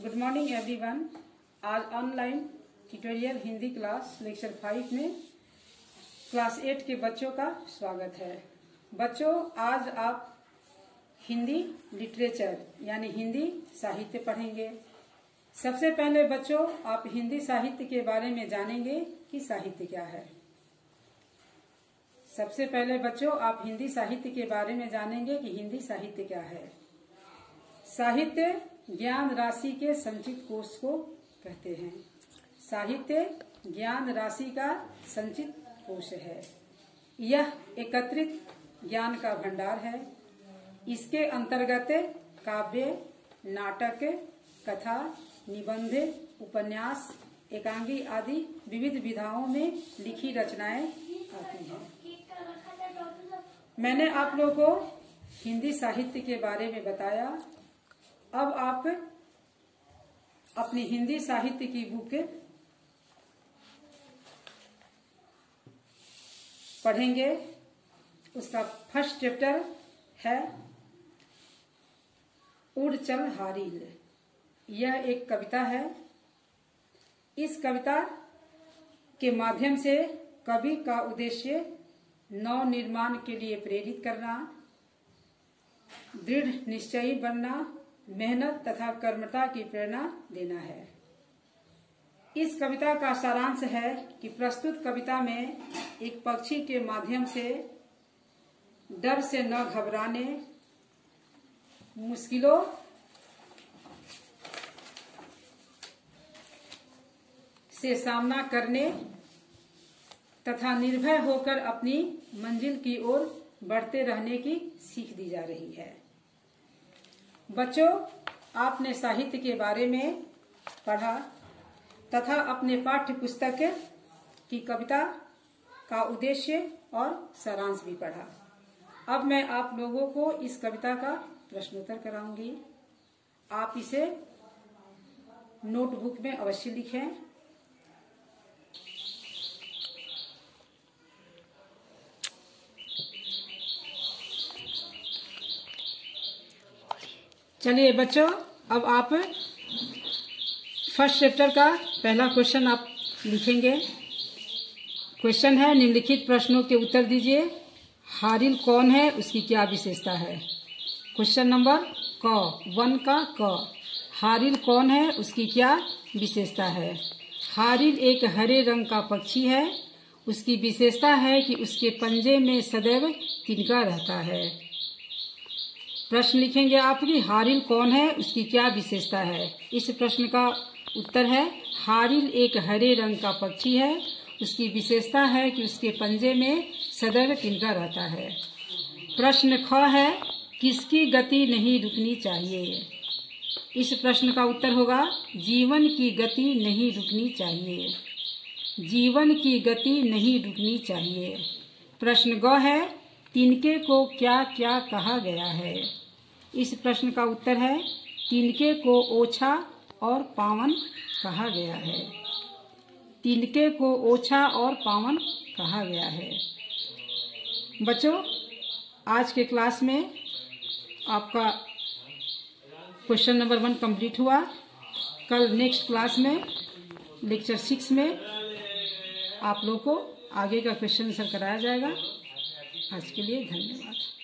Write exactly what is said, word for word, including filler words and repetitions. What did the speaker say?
Good morning everyone. आज online tutorial Hindi class lecture five में class eight के बच्चों का स्वागत है। बच्चों, आज आप हिंदी लिटरेचर यानी हिंदी साहित्य पढ़ेंगे। सबसे पहले बच्चों, आप हिंदी साहित्य के बारे में जानेंगे कि साहित्य क्या है। सबसे पहले बच्चों, आप हिंदी साहित्य के बारे में जानेंगे कि हिंदी साहित्य क्या है। साहित्य ज्ञान राशि के संचित कोष को कहते हैं। साहित्य ज्ञान राशि का संचित कोष है। यह एकत्रित ज्ञान का भंडार है। इसके अंतर्गत काव्य, नाटक, कथा, निबंध, उपन्यास, एकांगी आदि विविध विधाओं में लिखी रचनाएं आती हैं। मैंने आप लोगों को हिंदी साहित्य के बारे में बताया। अब आप अपनी हिंदी साहित्य की बुक पढ़ेंगे। उसका फर्स्ट चैप्टर है उड़ चल हारिल। यह एक कविता है। इस कविता के माध्यम से कवि का उद्देश्य नव निर्माण के लिए प्रेरित करना, दृढ़ निश्चयी बनना, मेहनत तथा कर्मठता की प्रेरणा देना है। इस कविता का सारांश है कि प्रस्तुत कविता में एक पक्षी के माध्यम से डर से न घबराने, मुश्किलों से सामना करने तथा निर्भय होकर अपनी मंजिल की ओर बढ़ते रहने की सीख दी जा रही है। बच्चों, आपने साहित्य के बारे में पढ़ा तथा अपने पाठ्य पुस्तक की कविता का उद्देश्य और सारांश भी पढ़ा। अब मैं आप लोगों को इस कविता का प्रश्नोत्तर कराऊंगी। आप इसे नोटबुक में अवश्य लिखें। चलिए बच्चों, अब आप फर्स्ट चैप्टर का पहला क्वेश्चन आप लिखेंगे। क्वेश्चन है, निम्नलिखित प्रश्नों के उत्तर दीजिए। हारिल कौन है, उसकी क्या विशेषता है। क्वेश्चन नंबर क, वन का क। हारिल कौन है, उसकी क्या विशेषता है। हारिल एक हरे रंग का पक्षी है। उसकी विशेषता है कि उसके पंजे में सदैव तिनका रहता है। प्रश्न लिखेंगे आप कि हारिल कौन है, उसकी क्या विशेषता है। इस प्रश्न का उत्तर है, हारिल एक हरे रंग का पक्षी है। उसकी विशेषता है कि उसके पंजे में सदैव तिनका रहता है। प्रश्न ख है, किसकी गति नहीं रुकनी चाहिए। इस प्रश्न का उत्तर होगा, जीवन की गति नहीं रुकनी चाहिए। जीवन की गति नहीं रुकनी चाहिए। प्रश्न ग है, तिनके को क्या क्या कहा गया है। इस प्रश्न का उत्तर है, तिनके को ओछा और पावन कहा गया है। तिनके को ओछा और पावन कहा गया है। बच्चों, आज के क्लास में आपका क्वेश्चन नंबर वन कंप्लीट हुआ। कल नेक्स्ट क्लास में लेक्चर सिक्स में आप लोगों को आगे का क्वेश्चन आंसर कराया जाएगा। आज के लिए धन्यवाद।